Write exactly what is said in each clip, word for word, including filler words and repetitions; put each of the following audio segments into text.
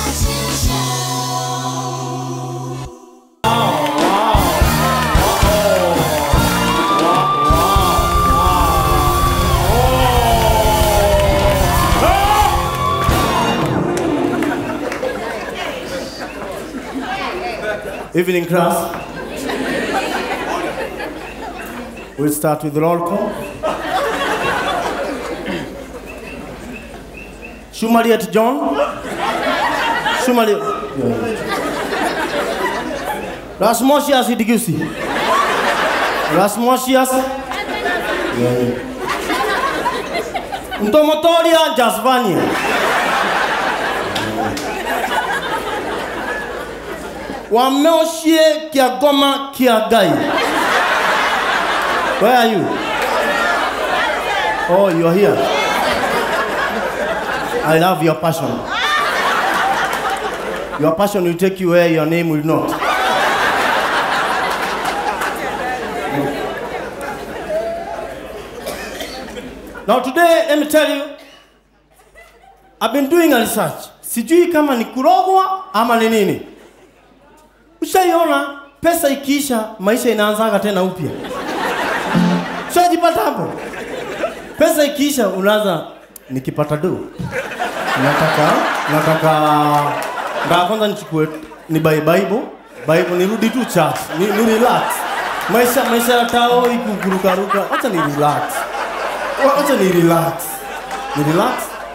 Evening class. We'll start with the roll call. Shumaliet John. Shumaliet. Rasmosias Idigusi. Rasmosias. Ntomotoria Jasvania. Wameoshie Kiagoma Kiagai. Where are you? Oh, you are here. I love your passion. Your passion will take you where your name will not. Now today, let me tell you, I've been doing a research. Sijui kama ni kurogwa ama ni nini. Ushaiona pesa ikiisha maisha inaanza tena upya. Ushajipata hapo? Pesa ikiisha unaanza nikipata do. Nataka nataka ndio kwanza nichukue ni buy Bible, Bible nirudi tu church, ni, ni relax. Maisha maisha tao ikukuruka ruka, acha ni relax. Acha ni relax. Ni relax.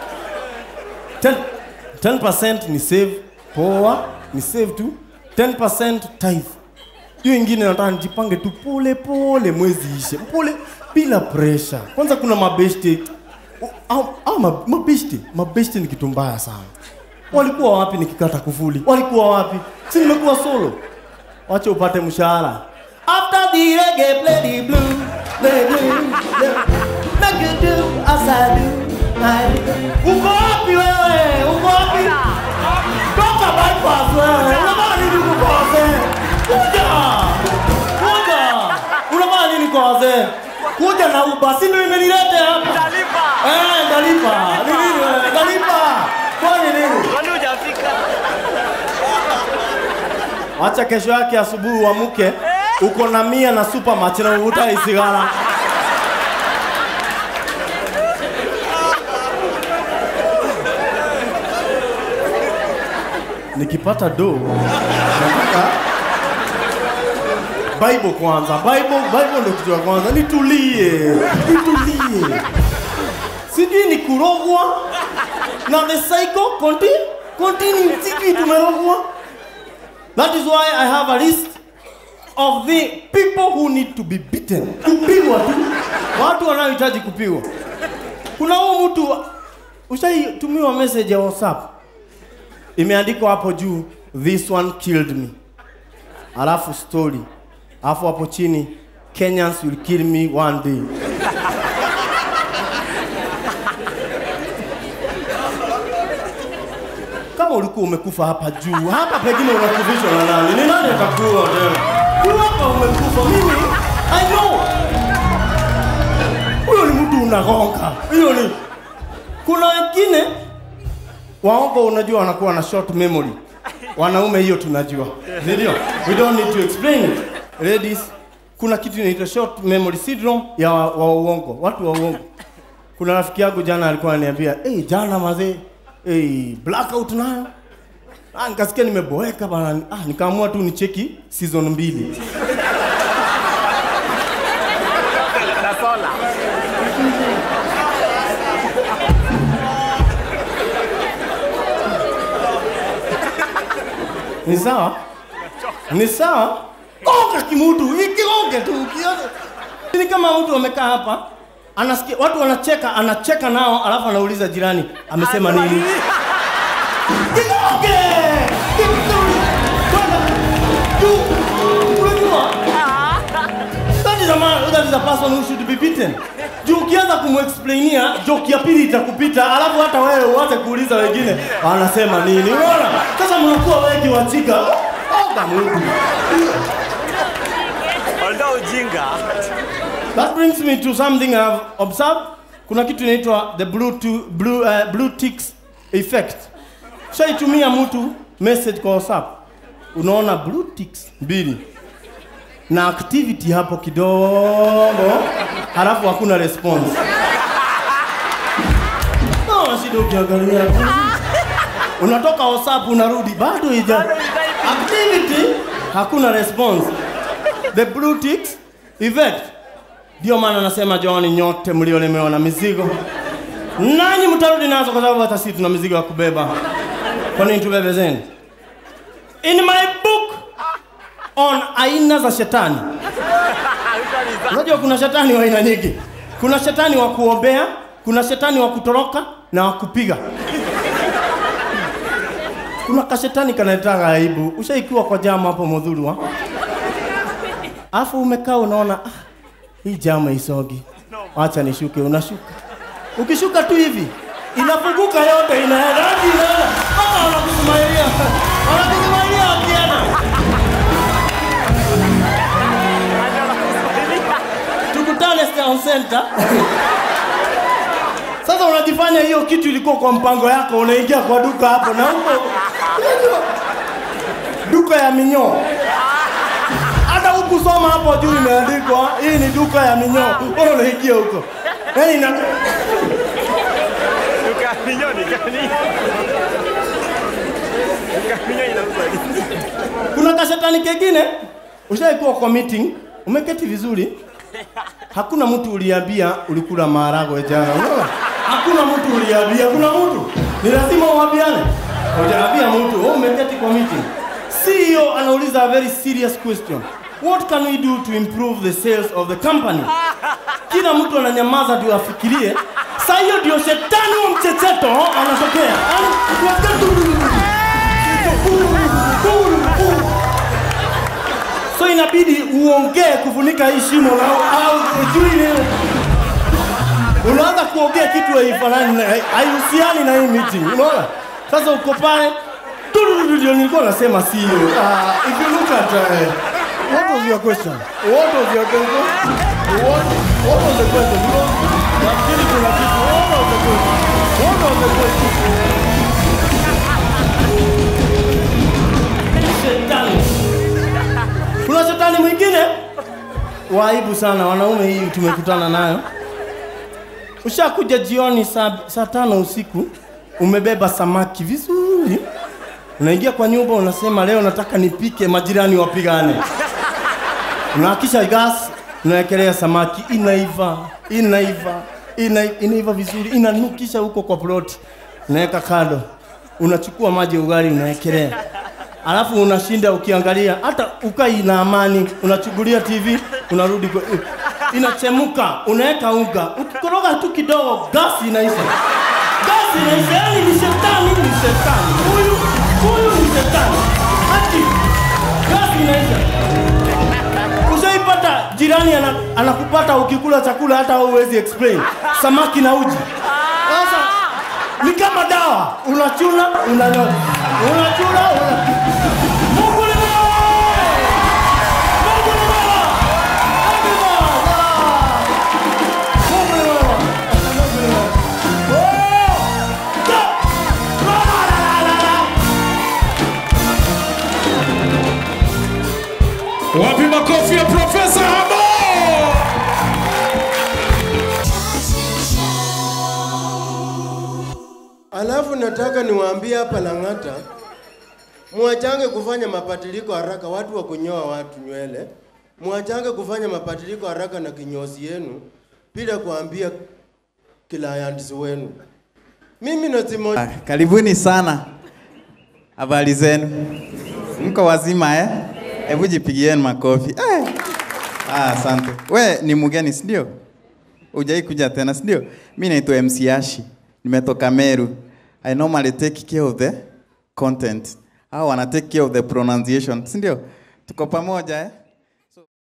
ten percent ni save, poa, ni save tu. ten percent tithe. Hiyo ingine nataka nijipange tu pole pole mwezi ishe. Pole bila pressure. Kwanza kuna mabeshte. Au au mabeshte, mabeshte ni kitu mbaya sana. Walikuwa wapi nikikata kufuli? Walikuwa wapi? Si nimekuwa solo. Wacha upate mshahara. After the reggae play the blue, play blue. Make you do as I do. Uko wapi wewe? Uko wapi? Toka bypass wewe. Kuja! Kuja! Unafanya nini kwa wazee? Kuja na ubasi ndio imenilete hapa. Ndalipa. Eh, ndalipa. Ni nini wewe? Ndalipa. Kwa nini? Kwani hujafika? Acha kesho yake asubuhi uamke uko na mia na supermarket na uvuta isigara. Nikipata do nataka Bible kwanza. Bible Bible ndio kitu ya kwanza. Nitulie. Nitulie. Sijui ni kurogwa na the cycle continue continue sijui tumerogwa. That is why I have a list of the people who need to be beaten. Kupigwa tu. Watu wanaohitaji kupigwa. Kuna huyu mtu ushaitumia message ya WhatsApp. Imeandikwa hapo juu, this one killed me. Alafu story. Alafu hapo chini, Kenyans will kill me one day. Kama ulikuwa umekufa hapa juu, hapa pengine unakufishwa na nani? Ni nani atakuwa tena? Huyu hapa umekufa mimi. I know. Huyo ni mtu unagonga. Hiyo ni. Kuna wengine waongo unajua wanakuwa na short memory. Wanaume hiyo tunajua. Ndio. We don't need to explain it. Ladies, kuna kitu inaitwa short memory syndrome ya wa, wa uongo, watu wa uongo. Kuna rafiki yangu jana alikuwa ananiambia, "Eh, hey, jana mazee, eh, hey, blackout nayo." Ah, nikasikia nimeboeka bana. Ah, nikaamua tu nicheki season mbili. Tasola. Ni sawa? Ni sawa? Gonga kimutu, ikigonge tu ukiona. Ni kama mtu amekaa hapa, anasikia watu wanacheka, anacheka nao, alafu anauliza jirani, amesema nini? Kigonge! That is a man, that is a person who should be beaten. Juu ukianza kumexplainia, joke ya pili itakupita, alafu hata wewe uanze kuuliza wengine, anasema nini? Unaona? Sasa mnakuwa wengi wachika. Oga Mungu. Ndio ujinga. That brings me to something I've observed. Kuna kitu inaitwa the blue to blue uh, blue ticks effect. Shaitumia mtu message kwa WhatsApp. Unaona blue ticks mbili. Na activity hapo kidogo. Halafu hakuna response. No, shida ukiangalia. Unatoka WhatsApp unarudi bado hija. Activity hakuna response. The blue ticks effect. Ndio maana nasema John, nyote mliolemewa na mizigo, nani mtarudi nazo, kwa sababu hata sisi tuna mizigo ya kubeba. Kwa nini tubebe zeni? In my book on aina za shetani. Unajua kuna shetani wa aina nyingi. Kuna shetani wa kuombea, kuna shetani wa kutoroka na wa kupiga. Kuna kashetani kanataka aibu. Ushaikiwa kwa jamu hapo Modhurwa. Afu umekaa unaona ah, hii jamu isogi. Acha nishuke, unashuka. Ukishuka tu hivi inafunguka yote, inaenda hadi inaenda. Ah, anakusumalia. Anakusumalia akiana. Tukutane Town Center. Sasa unajifanya hiyo kitu ilikuwa kwa mpango yako, unaingia kwa duka hapo na huko. Duka ya minyoo. Hata huku soma hapo juu imeandikwa hii ni duka ya minyoo. Wewe unaingia huko. Yaani na duka ya minyoo ni gani? Duka ya minyoo inauzwa. Kuna kashetani kingine, ushaikuwa kwa meeting, umeketi vizuri. Hakuna mtu uliambia ulikula maharagwe jana. Unaona? Hakuna mtu uliambia, kuna mtu. Ni lazima uambiane. Hujaambia mtu, wewe umeketi kwa meeting. C E O anauliza a very serious question. What can we do to improve the sales of the company? Kila mtu ananyamaza ndio afikirie. Sasa hiyo ndio shetani wa mchecheto anatokea. So inabidi uongee kufunika hii shimo au ujui leo. Unaanza kuongea kitu haifanani, haihusiani na hii meeting. Unaona? Sasa uko pale ndio nilikuwa nasema C E O. Ah, if you look at uh, what was your question? What was your question? What, what was the question? You know, nafikiri kuna kitu. What was the question? What was the question? Shetani. Kuna shetani mwingine waibu sana, wanaume hii tumekutana nayo. Ushakuja jioni saa saa tano usiku, umebeba samaki vizuri. Unaingia kwa nyumba unasema leo nataka nipike majirani wapigane. Unahakisha gas, unawekelea samaki, inaiva, inaiva, inaiva, inaiva vizuri, inanukisha huko kwa plot. Unaweka kado. Unachukua maji ugali unawekelea. Alafu unashinda ukiangalia, hata ukai na amani, unachugulia T V, unarudi kwa inachemuka, unaweka unga. Ukikoroga tu kidogo, gas inaisha. Gas inaisha, yani ni shetani, ni shetani. Huyu, huyu ni shetani. Hati, gas inaisha. Ushaipata jirani anakupata ukikula chakula hata huwezi explain. Samaki na uji. Sasa ni kama dawa, unachuna, unanyoa. Unachuna, una Mungu ni mwema. Mungu ni mwema. Mungu ni mwema. Mungu ni mwema. Wapi makofi ya Profesa Habo? Alafu nataka niwaambie hapa Lang'ata, muachange kufanya mabadiliko haraka, watu wa kunyoa watu nywele. Muachange kufanya mabadiliko haraka na kinyozi yenu bila kuambia clients wenu. Mimi na Timo. Ah, karibuni sana. Habari zenu? Mko wazima eh? Hebu jipigieni makofi. Eh. Ah, asante. We ni mgeni si ndio? Hujai kuja tena si ndio? Mimi naitwa M C Ashi. Nimetoka Meru. I normally take care of the content. Hao wana take care of the pronunciation. Si ndio? Tuko pamoja eh?